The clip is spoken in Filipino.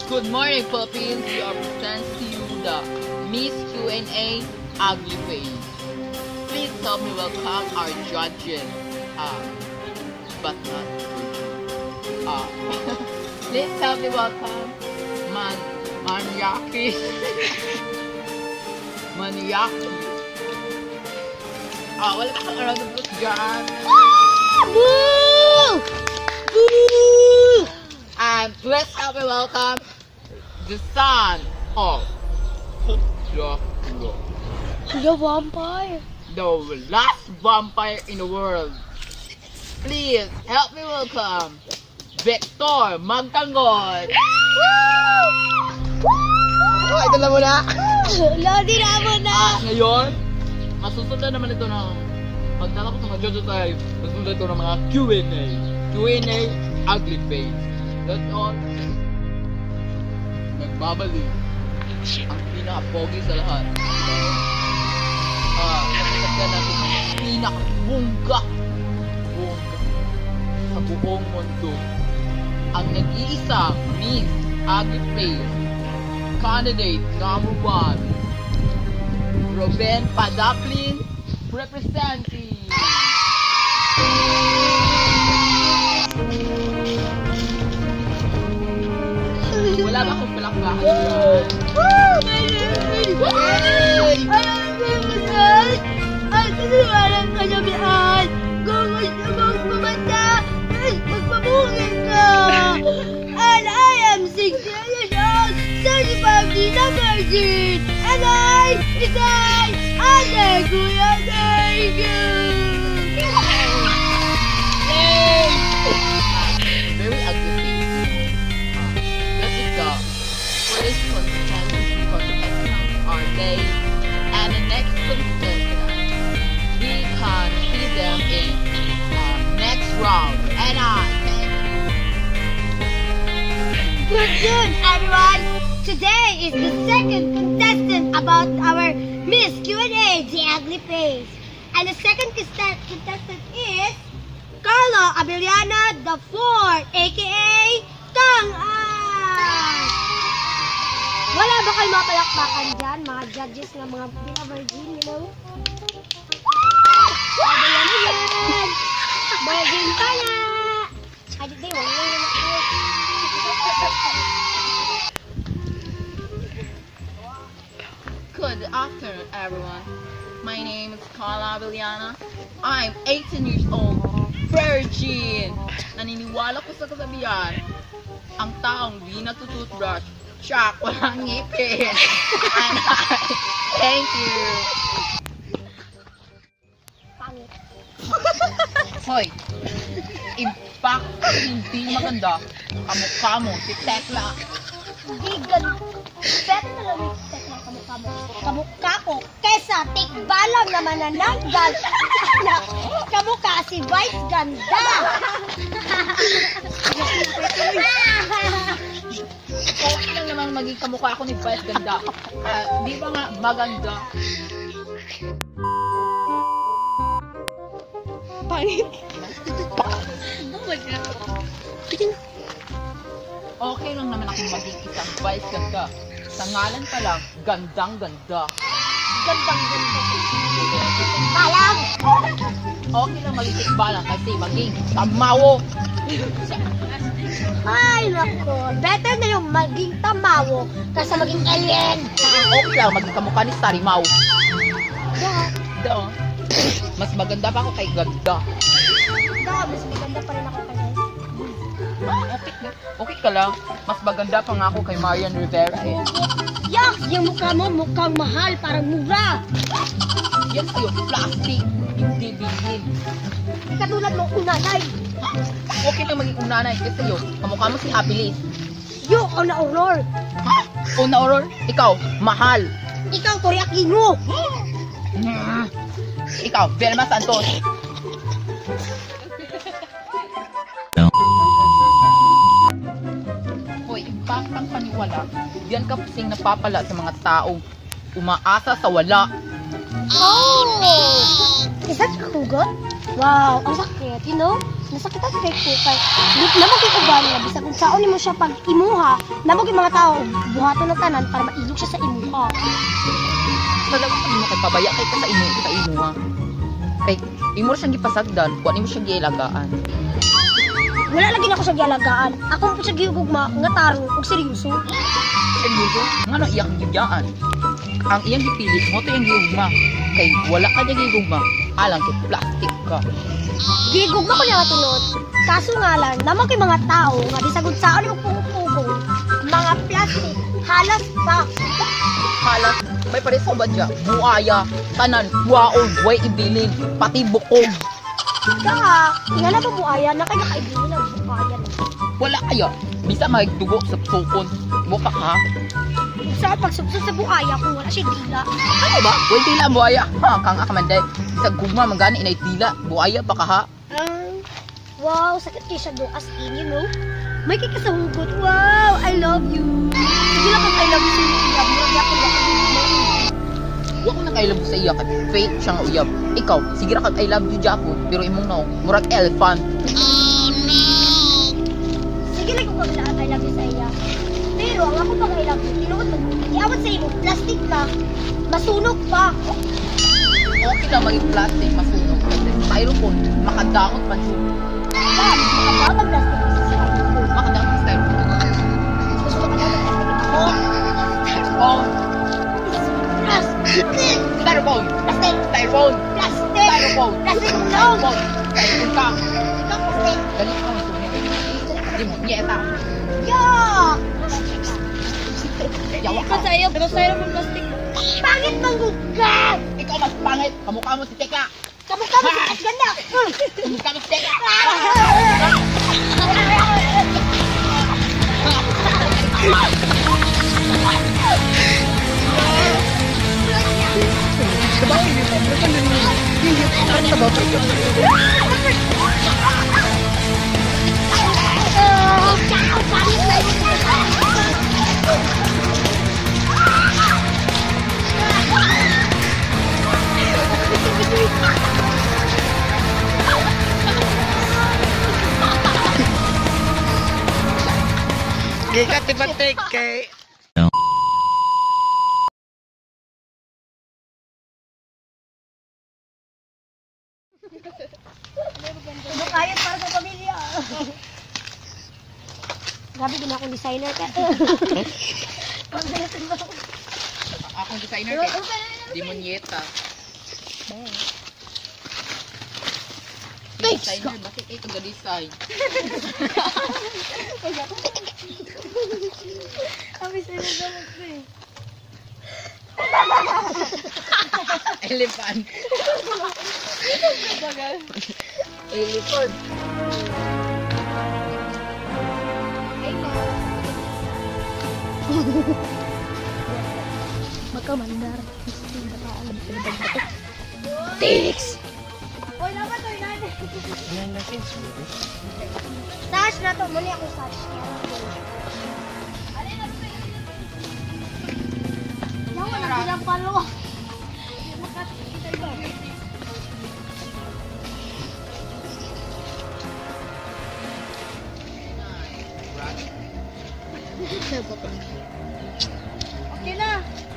Good morning, puppies. We are present to you the Miss Q&A Ugly Face. Please help me welcome our judges. But not please help me welcome Maniaki. Maniaki. Wala ka kang around the block dyan. Boo! Boo! And let's help me welcome the son of The vampire. the last vampire in the world. Please help me welcome Victor Magtanggol. Oh, ito na muna. Lodi na muna. Ngayon, masusundan naman ito ng pagtatapos ng mga judges tayo. Masusundan ito ng mga Q&A. Q&A Ugly Face. That's all. Nagbabalik ang pinaka-pogi sa lahat. Nasasagyan natin ang pinaka-bungga sa buong mundo. Ang nag-iisang Miss Ugly Face candidate number 1, Ruben Padaplin, representing. Wala ba akong palakpakan yan? Ay, siniwalang kanabihan. Kung gusto mong kumanta, magpabungin ka. And I am 16 years old, certified Dina Virgin. And I reside under Kuya Tiger. Very ugly face. This is the first contestant our day, and the next contestant we can see them in next round. And I thank you. Good everyone. Today is the second contestant about our Miss Q&A, the Ugly Face, and the second contestant is Carla Abellana the Fourth, aka Tang-An! Wala ba kayo mga palakpakan dyan, mga judges na mga virgin, you know? Abellana yan! Virgin pala! Ay, di, wala yun ako. Good afternoon, everyone. My name is Carla Abellana. I'm 18 years old, virgin. Naniniwala ko sa kasabihan, ang taong di natututbrush, siya walang ngipin. And thank you. Pangit. Hoy, in fact, hindi maganda. Kamukha mo, si Tekla. Hindi ganun. Better na lang yung tekla kamukha mo. Kamukha ko. Kesa tikbalang na manananggal. Kamukha si Vice Ganda. Okay lang naman maging kamukha ako ni Vice Ganda. Di ba nga maganda? Pangit. Oh my God. Okay lang naman ako maging isang Vice Ganda. Sa ngalan pa lang, gandang-ganda. Gandang-ganda. Balang. Okay lang maging tikbalang kasi maging tamawo. Ay, nako. Better na yung maging tamawo kaysa maging alien. Okay lang maging kamukha ni Sarimaw. Da. Mas maganda pa ako kay Ganda. Da, mas maganda pa rin ako kay Vice. Okay ka lang. Mas maganda pa nga ako kay Marian Rivera eh. Yak! Yung mukha mo mukhang mahal, parang mura. Yan sa'yo, plastic. Hindi bilhin. Katulad mo, unanay. Okay lang maging unanay kasi sa'yo. Kamukha mo si Happy Liz. Yo, Ona Aurora. Una Auror, ikaw, mahal. Ikaw, Tori Aquino. Ikaw, Velma Santos. Hoy, impactang paniwala. Diyan ka kasing napapala sa mga taong umaasa sa wala. Oh! Is that hugot? Wow, ang sakit, you know? Nasakitan sa fake kukay. Namang kikuban nga, bisag kung saan mo siya pag imuha, namang yung mga tao, buhato ng tanan para mailog siya sa imuha. Talaga ka mo kay pabaya kay ka sa imo ha. Kay imo siyang gipasagdan, kuan imo siyang gilagaan. Wala lagi na ako sa gialagaan. Ako po sa gihugma nga tarong ug seryoso. Seryoso? Ngano iya kang gibyaan? Ang iyang gipili mo to yung gihugma. Kay wala ka dyan gihugma, alang kay plastic ka. Gihugma ko niya tunod. Kaso nga lang, namang kay mga tao nga bisag kung saan mo pugong mga plastic, halas pa. Halas, may pares ba dyan? Buaya, tanan, waon, way ibilin, pati bukog. Kaya, nga na to buaya, na kaya nakaibili ng buaya. Wala kaya, bisa magdugo sa sukon. Buka ha? Sa pagsubsub sa buaya kung wala siya dila. Ano ba? Way dila buaya. Ha, kang akamanday. Sa gugma, magani inay dila. Buaya pa ka ha? Wow, sakit kayo siya do as in, you know? May kikasahugot. Wow, I love you. Sige lang kung I love you sa iyo, uyab. Murag yapon ka kami. Huwag ko nang I love you sa iya kay fake siyang uyab. Ikaw, sige ra kag I love you Japon, pero imong naong murag elephant. Sige lang kung kaglaan I love you sa iya. Pero ang ako pag I love you, tinuot mo, iawat sa iyo, plastic ka, masunog pa. Okay na maging plastic, masunog. Kasi styrofoam, makadamot pa siya. Makadamag plastic. Makadamot styrofoam. Gusto ko makadamag plastic. Styrofoam. Plastic. Styrofoam. Plastic. Styrofoam. Plastic. Styrofoam. Plastic. Styrofoam. Styrofoam ka. Ikaw plastic. Galit ka masunog. Di mo, nyeta. Yak! Yawa ka. Kasayo, pero sa'yo naman plastic. Pangit manggugad! Ikaw mas pangit. Kamukha mo si Tekla. Kamukha mo sa ganda! Kamukha mo si Tekla. Gikat-batik kay Ano kayat para sa pamilya? Grabe din akong designer ka. Akong designer kay di mo nyeta. Designer, bakit ito ga-design? Kami sa inyo gamot ko eh. Elephant. Elephant. Magkamandar. Tix! Uy, naman to, inanay. Sash na to. Muli ako sash. Nawa na pinapalo. Nakakita iba. Okay na.